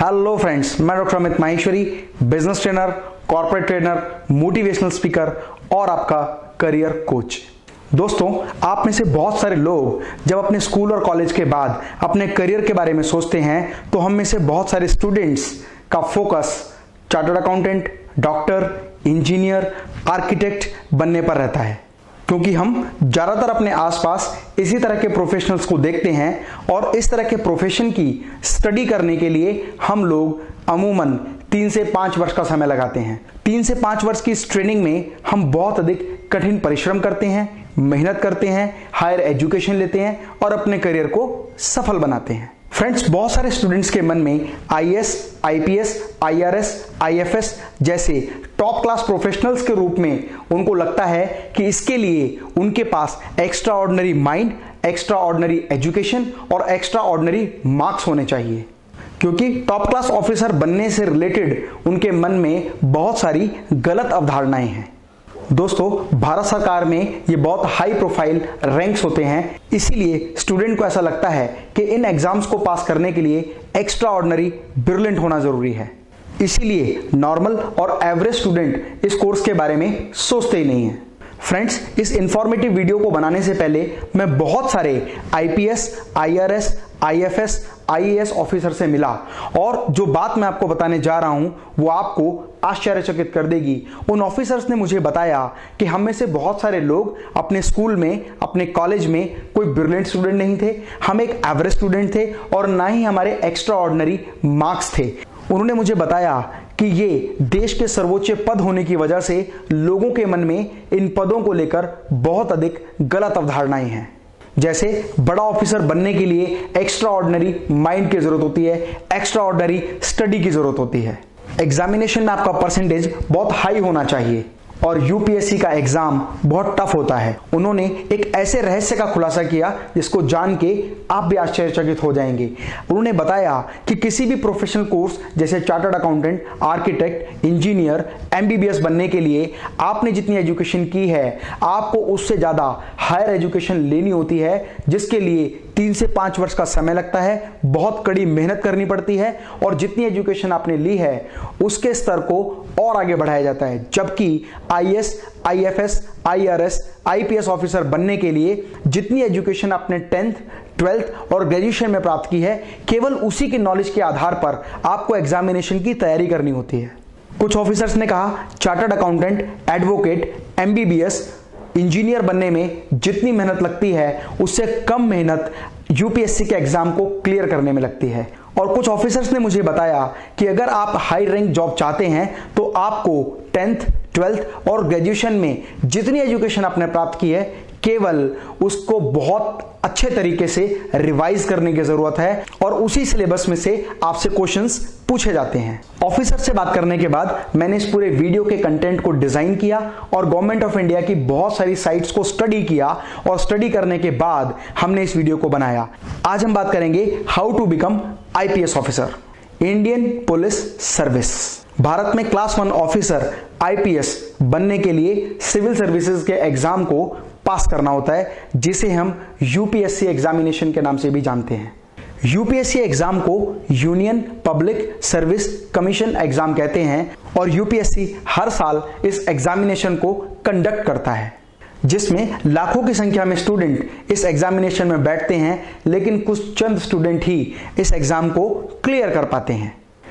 Hello friends, मैं doctor Amit Maheshwari, business trainer, corporate trainer, motivational speaker और आपका करियर कोच। दोस्तों, आप में से बहुत सारे लोग जब अपने स्कूल और कॉलेज के बाद अपने करियर के बारे में सोचते हैं तो हम में से बहुत सारे स्टूडेंट्स का focus chartered accountant, doctor, engineer, architect बनने पर रहता है, क्योंकि हम ज्यादातर अपने आसपास इसी तरह के प्रोफेशनल्स को देखते हैं और इस तरह के प्रोफेशन की स्टडी करने के लिए हम लोग अमूमन 3 से 5 वर्ष का समय लगाते हैं। 3 से 5 वर्ष की इस ट्रेनिंग में हम बहुत अधिक कठिन परिश्रम करते हैं, मेहनत करते हैं, हायर एजुकेशन लेते हैं और अपने करियर को सफल बनाते हैं। फ्रेंड्स, बहुत सारे स्टूडेंट्स के मन में आईएएस, आईपीएस, आईआरएस, आईएफएस जैसे टॉप क्लास प्रोफेशनल्स के रूप में उनको लगता है कि इसके लिए उनके पास extraordinary mind, extraordinary education और एक्स्ट्रा ऑर्डिनरी मार्क्स होने चाहिए, क्योंकि टॉप क्लास ऑफिसर बनने से रिलेटेड उनके मन में बहुत सारी गलत अवधारणाएं हैं। दोस्तों, भारत सरकार में ये बहुत हाई प्रोफाइल रैंक्स होते हैं, इसीलिए स्टूडेंट को ऐसा लगता है कि इन एग्जाम्स को पास करने के लिए एक्स्ट्रा ऑर्डिनरी ब्रिलियंट होना जरूरी है। इसीलिए नॉर्मल और एवरेज स्टूडेंट इस कोर्स के बारे में सोचते ही नहीं है। फ्रेंड्स, इस इंफॉर्मेटिव वीडियो को बनाने से पहले मैं बहुत सारे IPS, IRS, IFS, IAS officer से मिला और जो बात मैं आपको बताने जा रहा हूं वो आपको आश्चर्यचकित कर देगी। उन ऑफिसर्स ने मुझे बताया कि हम में से बहुत सारे लोग अपने स्कूल में, अपने कॉलेज में कोई ब्रिलियंट स्टूडेंट नहीं थे, हम एक एवरेज स्टूडेंट थे और ना ही हमारे एक्स्ट्रा ऑर्डिनरी मार्क्स थे। उन्होंने मुझे बताया कि ये देश के सर्वोच्च पद होने की वजह से लोगों के मन में इन पदों को लेकर बहुत अधिक गलत अवधारणाएं हैं। जैसे बड़ा ऑफिसर बनने के लिए एक्स्ट्रा ऑर्डिनरी माइंड की जरूरत होती है, एक्स्ट्रा ऑर्डिनरी स्टडी की जरूरत होती है, एग्जामिनेशन में आपका परसेंटेज बहुत हाई होना चाहिए और यूपीएससी का एग्जाम बहुत टफ होता है। उन्होंने एक ऐसे रहस्य का खुलासा किया जिसको जान के आप भी आश्चर्यचकित हो जाएंगे। उन्होंने बताया कि किसी भी प्रोफेशनल कोर्स जैसे chartered accountant, architect, engineer, MBBS बनने के लिए आपने जितनी एजुकेशन की है, आपको उससे ज्यादा हायर एजुकेशन लेनी होती है, जिसके लिए 3 से 5 वर्ष का समय लगता है, बहुत कड़ी मेहनत करनी पड़ती है और जितनी एजुकेशन आपने ली है उसके स्तर को और आगे बढ़ाया जाता है। जबकि IAS, IFS, IRS, IPS officer बनने के लिए जितनी एजुकेशन आपने 10th, 12th और ग्रेजुएशन में प्राप्त की है, केवल उसी की नॉलेज के आधार पर आपको एग्जामिनेशन की तैयारी करनी होती है। कुछ ऑफिसर्स ने कहा chartered accountant, advocate, MBBS, engineer बनने में जितनी मेहनत लगती है उससे कम मेहनत यूपीएससी के एग्जाम को क्लियर करने में लगती है। और कुछ ऑफिसर्स ने मुझे बताया कि अगर आप हाई रैंक जॉब चाहते हैं तो आपको 10th, 12th और ग्रेजुएशन में जितनी एजुकेशन आपने प्राप्त की है, केवल उसको बहुत अच्छे तरीके से रिवाइज करने की जरूरत है और उसी सिलेबस में से आपसे क्वेश्चंस पूछे जाते हैं। ऑफिसर से बात करने के बाद मैंने इस पूरे वीडियो के कंटेंट को डिजाइन किया और गवर्नमेंट ऑफ इंडिया की बहुत सारी साइट्स को स्टडी किया और स्टडी करने के बाद हमने इस वीडियो को बनाया। आज हम बात करेंगे how to become IPS officer, Indian police service. Bharat में क्लास 1 ऑफिसर आईपीएस बनने के लिए सिविल सर्विसेज के एग्जाम को पास करना होता है, जिसे हम यूपीएससी एग्जामिनेशन के नाम से भी जानते हैं। यूपीएससी एग्जाम को union public service commission exam कहते हैं और यूपीएससी हर साल इस एग्जामिनेशन को कंडक्ट करता है, जिसमें लाखों की संख्या में स्टूडेंट इस एग्जामिनेशन में बैठते हैं, लेकिन कुछ चंद स्टूडेंट ही इस एग्जाम को क्लियर कर पाते हैं।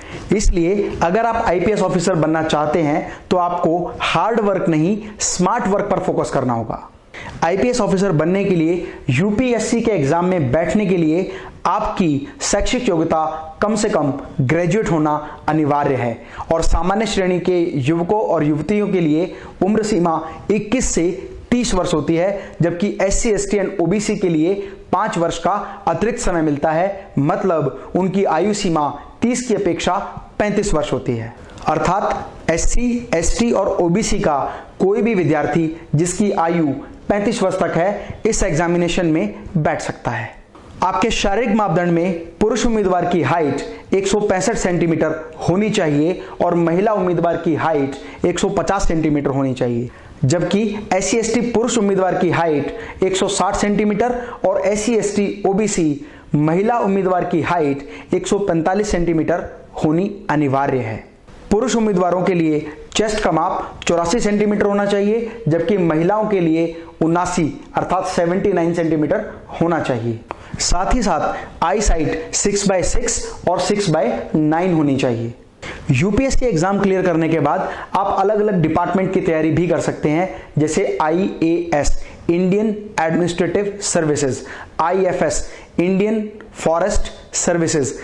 इसलिए अगर आप आईपीएस ऑफिसर बनना चाहते हैं तो आपको हार्ड वर्क नहीं, स्मार्ट वर्क पर फोकस करना होगा। आईपीएस ऑफिसर बनने के लिए यूपीएससी के एग्जाम में बैठने के लिए आपकी शैक्षिक योग्यता कम से कम ग्रेजुएट होना अनिवार्य है और सामान्य श्रेणी के युवकों और युवतियों के लिए उम्र सीमा 21 से 30 वर्ष होती है, जबकि एससी, एसटी एंड ओबीसी के लिए 5 वर्ष का अतिरिक्त समय मिलता है। मतलब उनकी आयु सीमा 30 की अपेक्षा 35 वर्ष होती है। अर्थात एससी, एसटी और ओबीसी का कोई भी विद्यार्थी जिसकी आयु 35 वर्ष तक है, इस एग्जामिनेशन में बैठ सकता है। आपके शारीरिक मापदंड में पुरुष उम्मीदवार की हाइट 165 सेंटीमीटर होनी चाहिए और महिला उम्मीदवार की हाइट 150 सेंटीमीटर होनी चाहिए, जबकि एससी, एसटी पुरुष उम्मीदवार की हाइट 160 सेंटीमीटर और एससी, एसटी, ओबीसी महिला उम्मीदवार की हाइट 145 सेंटीमीटर होनी अनिवार्य है। पुरुष उम्मीदवारों के लिए चेस्ट का माप 84 सेंटीमीटर होना चाहिए, जबकि महिलाओं के लिए 79 अर्थात 79 सेंटीमीटर होना चाहिए। साथ ही साथ आई साइट 6x6 और 6x9 होनी चाहिए। यूपीएससी एग्जाम क्लियर करने के बाद आप अलग अलग डिपार्टमेंट की तैयारी भी कर सकते हैं, जैसे IAS Indian administrative services, IFS Indian forest services,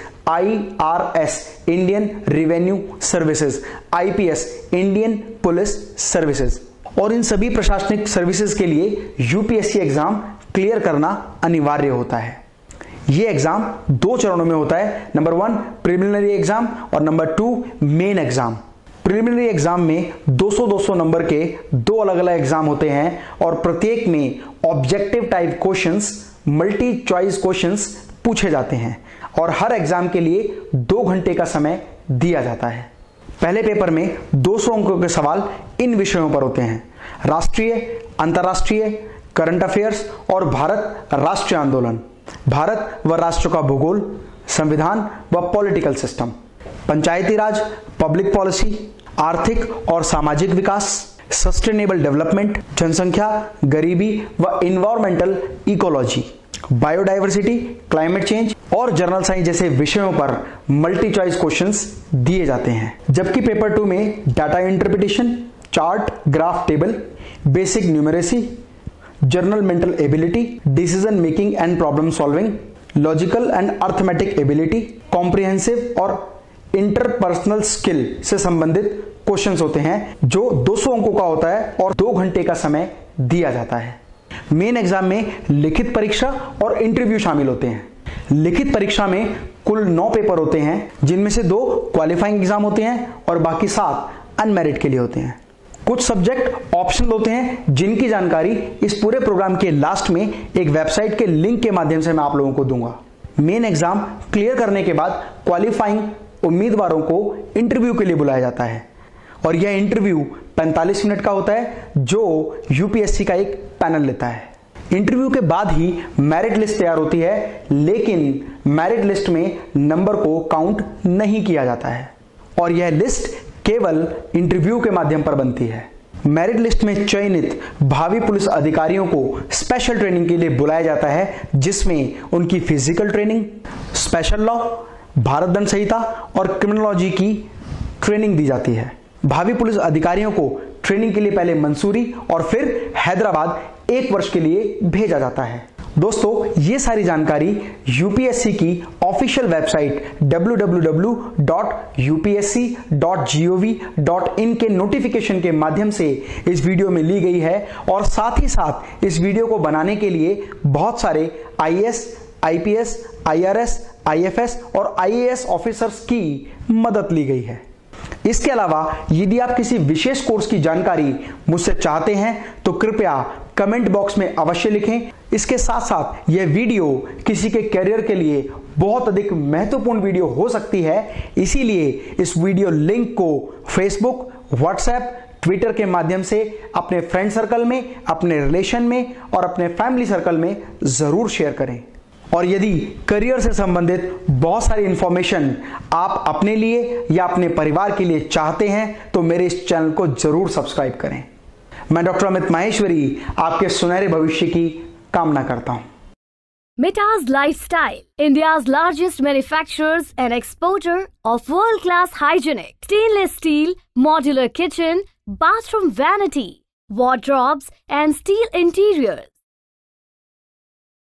IRS Indian revenue services, IPS Indian police services. और इन सभी प्रशासनिक सर्विसेज के लिए यूपीएससी एग्जाम क्लियर करना अनिवार्य होता है। यह एग्जाम 2 चरणों में होता है, नंबर 1 प्रिलिमिनरी एग्जाम और number 2 main exam. Preliminary exam में 200-200 नंबर के 2 अलग अलग एग्जाम होते हैं और प्रत्येक में objective type questions, multi choice questions पूछे जाते हैं और हर एग्जाम के लिए 2 घंटे का समय दिया जाता है। पहले पेपर में 200 अंकों के सवाल इन विषयों पर होते हैं: राष्ट्रीय, अंतर्राष्ट्रीय, करंट अफेयर्स और भारत राष्ट्रीय आंदोलन, भारत व राष्ट्र का भूगोल, संविधान व political system, Panchayati Raj, public policy, आर्थिक और सामाजिक विकास, सस्टेनेबल डेवलपमेंट, जनसंख्या, गरीबी व environmental ecology, biodiversity, climate change और जनरल साइंस जैसे विषयों पर मल्टी चॉइस क्वेश्चंस दिए जाते हैं। जबकि पेपर 2 में data interpretation, chart, graph, table, basic numeracy, general mental ability, decision making and problem solving, logical and arithmetic ability, comprehensive और इंटरपर्सनल स्किल से संबंधित क्वेश्चंस होते हैं, जो 200 अंकों का होता है और 2 घंटे का समय दिया जाता है। मेन एग्जाम में लिखित परीक्षा और इंटरव्यू शामिल होते हैं। लिखित परीक्षा में कुल 9 पेपर होते हैं, जिनमें से 2 क्वालिफाइंग एग्जाम होते हैं और बाकी 7 अनमेरिट के लिए होते हैं। कुछ सब्जेक्ट ऑप्शनल होते हैं, जिनकी जानकारी इस पूरे प्रोग्राम के लास्ट में एक वेबसाइट के लिंक के माध्यम से मैं आप लोगों को दूंगा। मेन एग्जाम क्लियर करने के बाद क्वालिफाइंग उम्मीदवारों को इंटरव्यू के लिए बुलाया जाता है और यह इंटरव्यू 45 मिनट का होता है, जो यूपीएससी का एक पैनल लेता है। इंटरव्यू के बाद ही मेरिट लिस्ट तैयार होती है, लेकिन मेरिट लिस्ट में नंबर को काउंट नहीं किया जाता है और यह लिस्ट केवल इंटरव्यू के माध्यम पर बनती है। मेरिट लिस्ट में चयनित भावी पुलिस अधिकारियों को स्पेशल ट्रेनिंग के लिए बुलाया जाता है, जिसमें उनकी physical training, special law, Bharat दंड संहिता और क्रिमिनोलॉजी की ट्रेनिंग दी जाती है। भावी पुलिस अधिकारियों को ट्रेनिंग के लिए पहले मंसूरी और फिर हैदराबाद 1 वर्ष के लिए भेजा जाता है। दोस्तों, ये सारी जानकारी यूपीएससी की ऑफिशियल वेबसाइट www.upsc.gov.in के नोटिफिकेशन के माध्यम से इस वीडियो में ली गई है और साथ ही साथ इस वीडियो को बनाने के लिए बहुत सारे IAS, IPS, IRS, IFS और IAS ऑफिसर्स की मदद ली गई है। इसके अलावा यदि आप किसी विशेष कोर्स की जानकारी मुझसे चाहते हैं तो कृपया कमेंट बॉक्स में अवश्य लिखें। इसके साथ साथ यह वीडियो किसी के करियर के लिए बहुत अधिक महत्वपूर्ण वीडियो हो सकती है, इसीलिए इस वीडियो लिंक को फेसबुक, व्हाट्सएप, ट्विटर के माध्यम से अपने फ्रेंड सर्कल में, अपने रिलेशन में और अपने फैमिली सर्कल में जरूर शेयर करें। और यदि करियर से संबंधित बहुत सारी इंफॉर्मेशन आप अपने लिए या अपने परिवार के लिए चाहते हैं तो मेरे इस चैनल को जरूर सब्सक्राइब करें। मैं डॉक्टर अमित माहेश्वरी आपके सुनहरे भविष्य की कामना करता हूं। Mita's Lifestyle, India's largest manufacturers and exporter of world-class hygienic stainless steel modular kitchen, bathroom vanity, wardrobes and steel interiors.